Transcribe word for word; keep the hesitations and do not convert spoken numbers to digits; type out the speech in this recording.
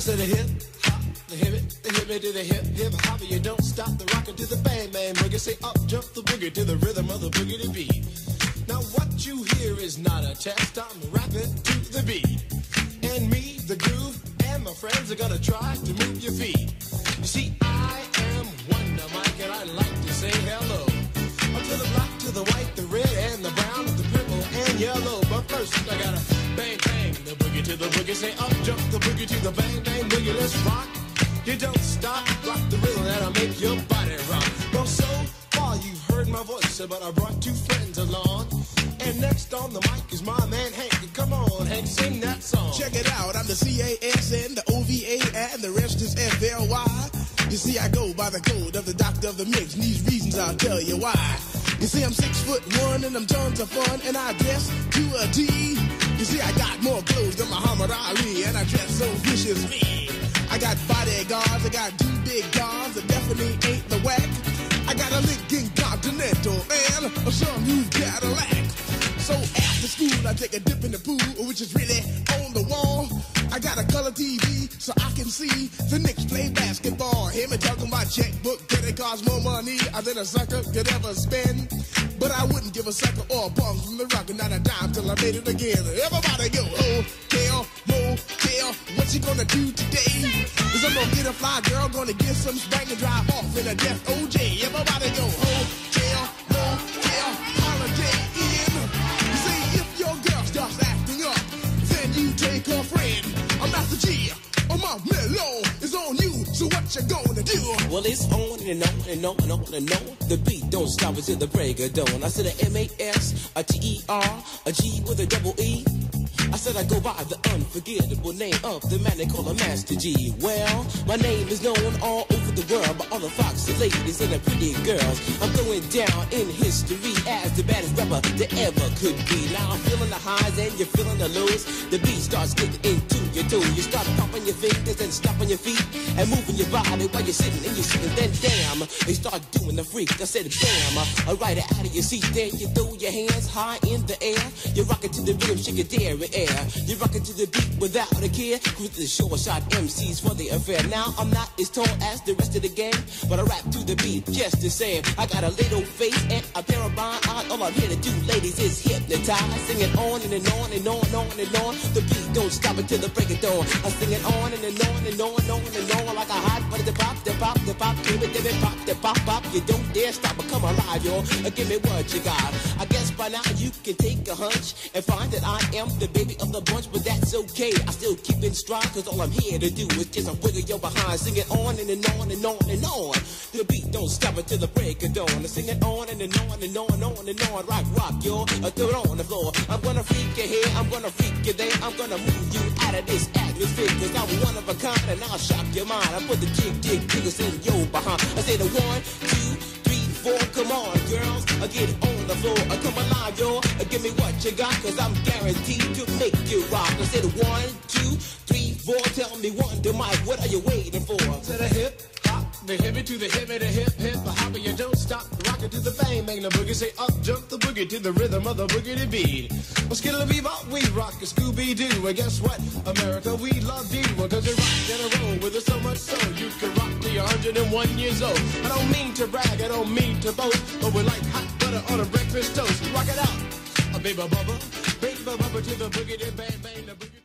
to the hip, hop, the hip it, the hip it to the hip, hip hop. You don't stop the rockin' to the bang bang boogie. Say up, jump the boogie to the rhythm of the boogie to beat. Now what you hear is not a test. I'm rapping to the beat, and me, the groove, and my friends are gonna try to move your feet. You see, I am Wonder Mike, and I like to say hello to the black, to the white, the red, and the brown, the purple, and yellow. But first, I gotta bang bang the boogie to the boogie. Say up, jump the boogie to the bang bang boogie. Let's rock. You don't stop, rock the rhythm that'll make your body rock. Well, so far you've heard my voice, but I brought two friends along. And next on the mic is my man Hank. Come on, Hank, sing that song. Check it out, I'm the C A S N, the O V A, and the rest is F L Y. You see, I go by the code of the doctor of the mix, and these reasons I'll tell you why. You see, I'm six foot one, and I'm tons of fun, and I dress to a T. You see, I got more clothes than Muhammad Ali, and I dress so viciously. I got bodyguards, I got two big guns that definitely ain't the whack. I got a Lincoln Continental and a some new Cadillac. So after school, I take a dip in the pool, which is really on the wall. I got a color T V so I can see the Knicks play basketball. Hear me talking about checkbook, that it costs more money than a sucker could ever spend. But I wouldn't give a sucker or a bum from the rock and not a dime till I made it again. Everybody go, hotel, motel, what you gonna do today? Cause I'm gonna get a fly girl, gonna get some spank and drive off in a death O J. Everybody go, hotel, motel, holiday in. You see, if your girl starts acting up, then you take her friend. I'm Master G, on my mellow is on you, so what you gonna do? Well, it's on and on and on and on and on. The beat don't stop until the break of dawn. I said a M A S, a T E R, a G with a double E. I said I go by the unforgettable name of the man they call a Master G. Well, my name is known all over the world by all the foxy ladies and the pretty girls. I'm going down in history as the baddest rapper that ever could be. Now I'm feeling the highs and you're feeling the lows. The beat starts getting into your toe. You start popping your fingers and stomping your feet and moving your body while you're sitting and you're sitting. Then damn, they start doing the freak. I said bam, I ride it out of your seat. Then you throw your hands high in the air. You rock it to the rhythm, shake your dairy air. You rock it to the beat without a care. Cruise to the short shot M Cs for the affair. Now I'm not as tall as the rest of the gang, but I rap to the beat just the same. I got a little face and a pair of rhyme eyes. All I'm here to do, ladies, is hypnotize. Sing it on and, and on and on and on and on. The beat don't stop until the break of dawn. I sing it on and, and on and on and on and on like a hot butter. The pop, the pop, the pop, give it, give it, pop, the pop, pop. You don't dare stop or come alive, y'all. Give me what you got. I guess by now you can take a hunch and find that I am the baby of the bunch, but that's okay. I still keep in stride, cause all I'm here to do is just a wiggle your behind. Sing it on and, and on and on and on. The beat don't stop until the break of dawn. I sing it on and, and on and on and on and on. Rock, rock, y'all. I throw it on the floor. I'm gonna freak you here, I'm gonna freak you there. I'm gonna move you out of this atmosphere, cause I'm one of a kind and I'll shock your mind. I put the jig, jig, jiggers in your behind. I say the one, two, three, four, come on, girls, I get on the floor, I come alive, y'all, give me what you got, cause I'm guaranteed to make you rock. I said one, two, three, four, tell me one, to Mike, what are you waiting for? To the hip, hop, the hippie to the hippie, the hip, hip, the hopper, you don't stop, rock it to the bang, bang the boogie, say up, jump the boogie to the rhythm of the boogie to beat. Well, skittle bebop, we rock a Scooby-Doo, and guess what, America, we love you, cause you rock in a row with us so much so, you can rock till you're one hundred and one years old. I don't mean to brag, I don't mean to boast, but we're like hot butter on a breakfast toast. Rock it out, a baby bubba, baby bubba to the boogie, then bang bang the boogie.